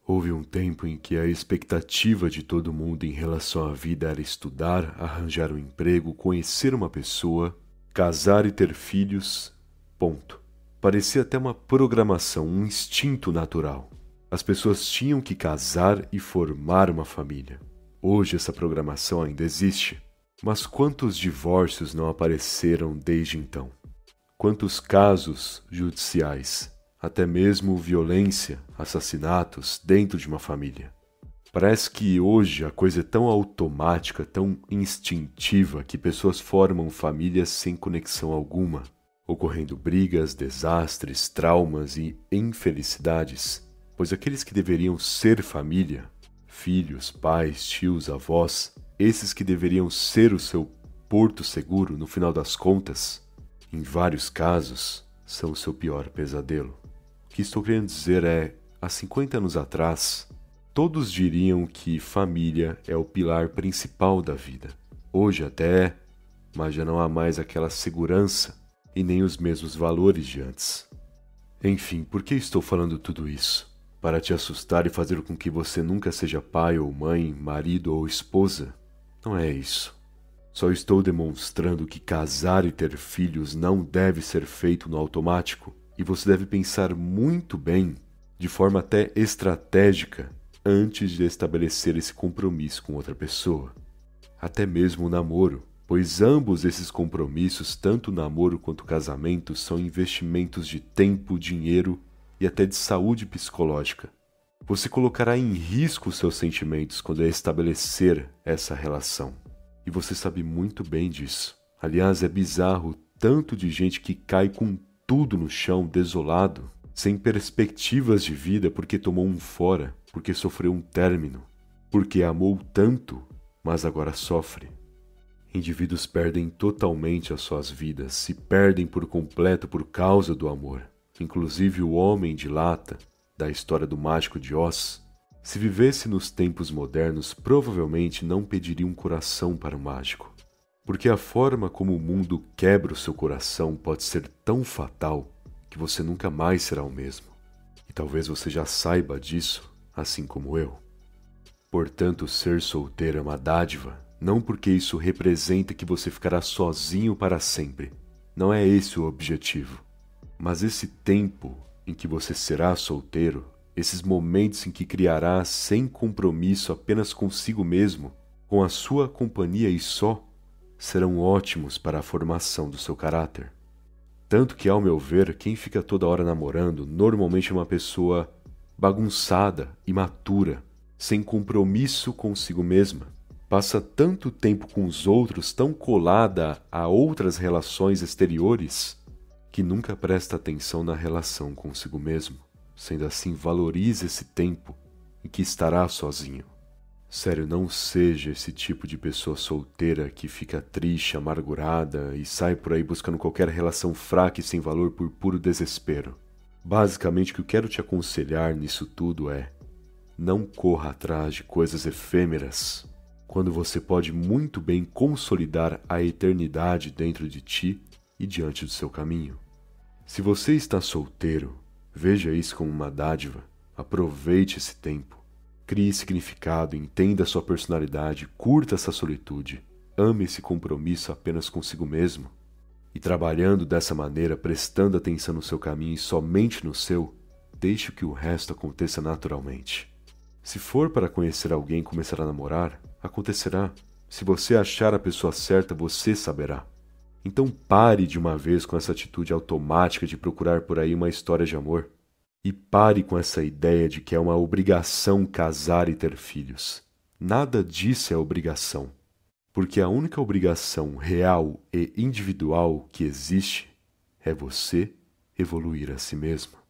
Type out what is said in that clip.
Houve um tempo em que a expectativa de todo mundo em relação à vida era estudar, arranjar um emprego, conhecer uma pessoa, casar e ter filhos, ponto. Parecia até uma programação, um instinto natural. As pessoas tinham que casar e formar uma família. Hoje essa programação ainda existe, mas quantos divórcios não apareceram desde então? Quantos casos judiciais, até mesmo violência, assassinatos dentro de uma família? Parece que hoje a coisa é tão automática, tão instintiva, que pessoas formam famílias sem conexão alguma, ocorrendo brigas, desastres, traumas e infelicidades, pois aqueles que deveriam ser família, filhos, pais, tios, avós, esses que deveriam ser o seu porto seguro no final das contas, em vários casos, são o seu pior pesadelo. O que estou querendo dizer é, há 50 anos atrás, todos diriam que família é o pilar principal da vida. Hoje até é, mas já não há mais aquela segurança e nem os mesmos valores de antes. Enfim, por que estou falando tudo isso? Para te assustar e fazer com que você nunca seja pai ou mãe, marido ou esposa? Não é isso. Só estou demonstrando que casar e ter filhos não deve ser feito no automático e você deve pensar muito bem, de forma até estratégica, antes de estabelecer esse compromisso com outra pessoa. Até mesmo o namoro, pois ambos esses compromissos, tanto o namoro quanto o casamento, são investimentos de tempo, dinheiro e até de saúde psicológica. Você colocará em risco os seus sentimentos quando estabelecer essa relação. E você sabe muito bem disso. Aliás, é bizarro o tanto de gente que cai com tudo no chão, desolado, sem perspectivas de vida porque tomou um fora, porque sofreu um término, porque amou tanto, mas agora sofre. Indivíduos perdem totalmente as suas vidas, se perdem por completo por causa do amor. Inclusive o homem de lata, da história do Mágico de Oz, se vivesse nos tempos modernos, provavelmente não pediria um coração para o mágico. Porque a forma como o mundo quebra o seu coração pode ser tão fatal que você nunca mais será o mesmo. E talvez você já saiba disso, assim como eu. Portanto, ser solteiro é uma dádiva, não porque isso representa que você ficará sozinho para sempre. Não é esse o objetivo. Mas esse tempo em que você será solteiro, esses momentos em que criará sem compromisso apenas consigo mesmo, com a sua companhia e só, serão ótimos para a formação do seu caráter. Tanto que, ao meu ver, quem fica toda hora namorando normalmente é uma pessoa bagunçada, imatura, sem compromisso consigo mesma. Passa tanto tempo com os outros, tão colada a outras relações exteriores, que nunca presta atenção na relação consigo mesmo. Sendo assim, valorize esse tempo em que estará sozinho. Sério, não seja esse tipo de pessoa solteira que fica triste, amargurada e sai por aí buscando qualquer relação fraca e sem valor por puro desespero. Basicamente, o que eu quero te aconselhar nisso tudo é: não corra atrás de coisas efêmeras, quando você pode muito bem consolidar a eternidade dentro de ti e diante do seu caminho. Se você está solteiro, veja isso como uma dádiva, aproveite esse tempo, crie significado, entenda a sua personalidade, curta essa solitude, ame esse compromisso apenas consigo mesmo. E trabalhando dessa maneira, prestando atenção no seu caminho e somente no seu, deixe que o resto aconteça naturalmente. Se for para conhecer alguém e começar a namorar, acontecerá. Se você achar a pessoa certa, você saberá. Então pare de uma vez com essa atitude automática de procurar por aí uma história de amor. E pare com essa ideia de que é uma obrigação casar e ter filhos. Nada disso é obrigação. Porque a única obrigação real e individual que existe é você evoluir a si mesmo.